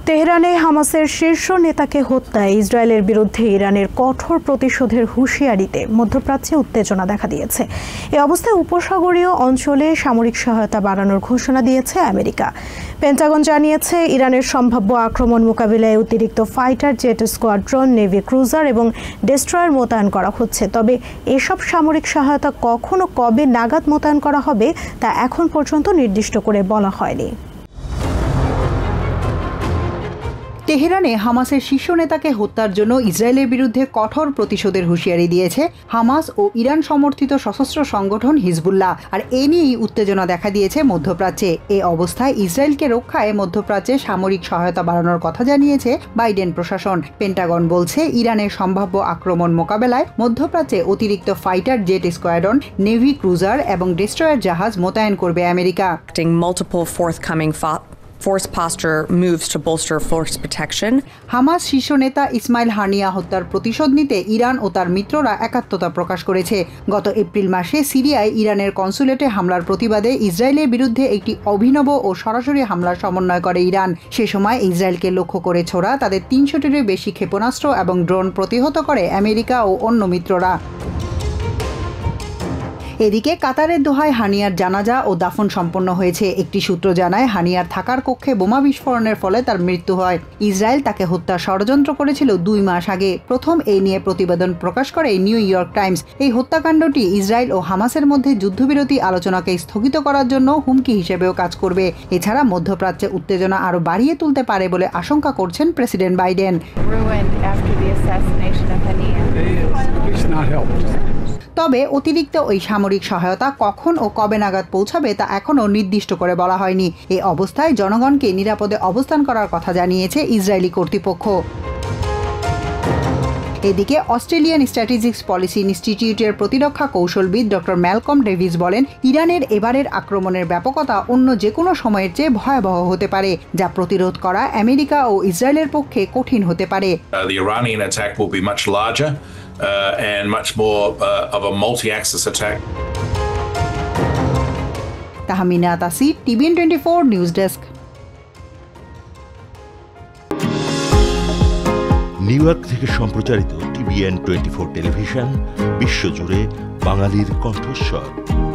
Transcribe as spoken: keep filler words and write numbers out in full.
তেহরানে হামাসের শীর্ষ নেতাকে হত্যায় ইসরায়েলের বিরুদ্ধে ইরানের কঠোর প্রতিশোধের হুঁশিয়ারিতে মধ্যপ্রাচ্যে উত্তেজনা দেখা দিয়েছে। এ অবস্থায় উপসাগরীয় অঞ্চলে সামরিক সহায়তা বাড়ানোর ঘোষণা দিয়েছে আমেরিকা। পেন্টাগন জানিয়েছে, ইরানের সম্ভাব্য আক্রমণ মোকাবিলায় অতিরিক্ত fighter jet squadron, navy cruiser এবং ডেস্ট্রয়ার মোতায়েন করা হচ্ছে। তবে এসব সামরিক সহায়তা কখন ও কবে নাগাদ মোতায়েন করা হবে তা এখন পর্যন্ত নির্দিষ্ট করে বলা হয়নি। তেহরানে হামাসের শীর্ষ নেতাকে হত্যার জন্য ইসরায়েলের বিরুদ্ধে কঠোর প্রতিশোধের হুঁশিয়ারি দিয়েছে হামাস ও ইরান সমর্থিত সশস্ত্র সংগঠন হিজবুল্লাহ। আর এ নিয়েই উত্তেজনা দেখা দিয়েছে মধ্যপ্রাচ্যে। এ অবস্থায় ইসরায়েলকে রক্ষায় মধ্যপ্রাচ্যে সামরিক সহায়তা বাড়ানোর কথা জানিয়েছে বাইডেন প্রশাসন। পেন্টাগন বলছে, ইরানের সম্ভাব্য আক্রমণ মোকাবেলায় মধ্যপ্রাচ্যে অতিরিক্ত fighter jet squadron, navy cruiser এবং ডেস্ট্রয়ার জাহাজ মোতায়েন করবে America. Multiple forthcoming force posture moves to bolster force protection. Hamas শীর্ষ নেতা ইসমাইল হানিয়া হত্যার প্রতিশোধ নিতে ইরান ও তার মিত্ররা একাত্মতা প্রকাশ করেছে। গত এপ্রিল মাসে সিরিয়ায় ইরানের কনসুলেটে হামলার প্রতিবাদে ইসরায়েলের বিরুদ্ধে একটি অভিনব ও সরাসরি হামলার সমন্বয় করে ইরান। সে সময় ইসরায়েলকে লক্ষ্য করে ছোড়া তাদের তিনশোটিরও বেশি ক্ষেপণাস্ত্র এবং ড্রোন প্রতিহত করে আমেরিকা ও অন্য মিত্ররা। এদিকে কাতারের দোহায় হানিয়ার জানাজা ও দাফন সম্পন্ন হয়েছে। একটি সূত্র জানায়, হানিয়ার থাকার কক্ষে বোমা বিস্ফোরণের ফলে তার মৃত্যু হয়। ইসরায়েল তাকে হত্যার ষড়যন্ত্র করেছিল দুই মাস আগে। প্রথম এই নিয়ে প্রতিবেদন প্রকাশ করে নিউ ইয়র্ক টাইমস। এই হত্যাকাণ্ডটি ইসরায়েল ও হামাসের মধ্যে যুদ্ধবিরতি আলোচনাকে স্থগিত করার জন্য হুমকি হিসেবেও কাজ করবে। এছাড়া মধ্যপ্রাচ্যে উত্তেজনা আরও বাড়িয়ে তুলতে পারে বলে আশঙ্কা করছেন প্রেসিডেন্ট বাইডেন। তবে অতিরিক্ত ওই সামরিক সহায়তা কখন ও কবে নাগাদ পৌঁছাবে তা এখনও নির্দিষ্ট করে বলা হয়নি। এই অবস্থায় জনগণকে নিরাপদে অবস্থান করার কথা জানিয়েছে ইসরায়েলি কর্তৃপক্ষ। এদিকে অস্ট্রেলিয়ান স্ট্র্যাটেজিক্স পলিসি ইনস্টিটিউটের প্রতিরক্ষা কৌশলবিদ ডক্টর ম্যালকম ডেভিস বলেন, ইরানের এবারের আক্রমণের ব্যাপকতা অন্য যে কোনো সময়ের চেয়ে ভয়াবহ হতে পারে, যা প্রতিরোধ করা আমেরিকা ও ইসরায়েলের পক্ষে কঠিন হতে পারে। The Iranian attack will be much larger uh, and much more uh, of a multi-axis attack. Tahmina Tasir, TVN twenty four news desk. New York থেকে সম্প্রচারিত টিভিএন টোয়েন্টি ফোর টেলিভিশন বিশ্বজুড়ে বাঙালির কণ্ঠস্বর।